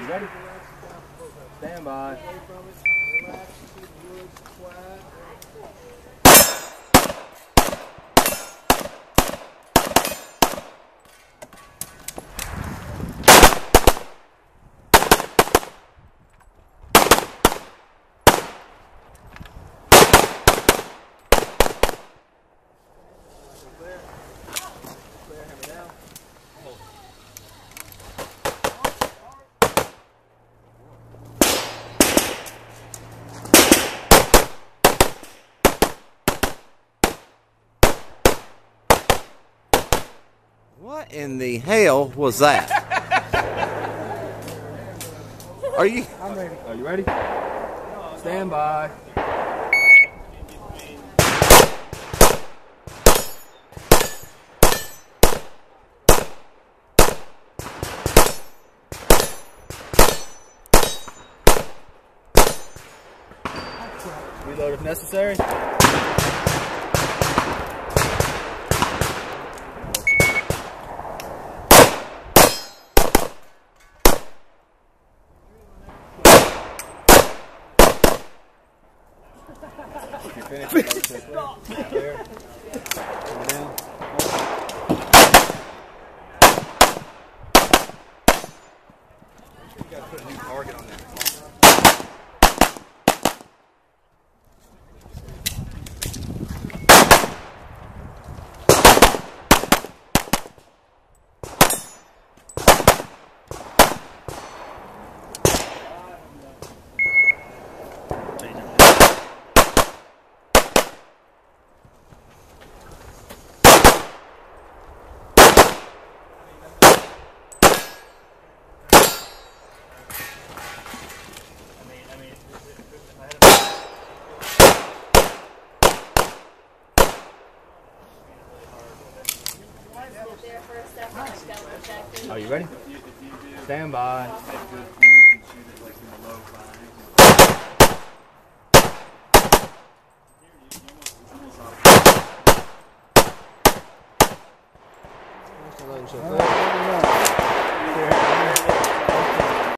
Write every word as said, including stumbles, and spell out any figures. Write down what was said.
you ready? Stand by. What in the hell was that? Are you? I'm ready. Are you ready? Stand by. Reload if necessary. You're finished. There. Come down. You gotta put a new target on there. Are you ready? Stand by. All right.